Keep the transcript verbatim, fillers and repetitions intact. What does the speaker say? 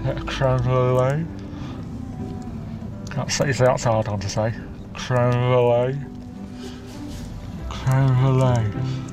bit of creme brulee. Can't say, that's hard on to say. Creme brulee. Creme brulee.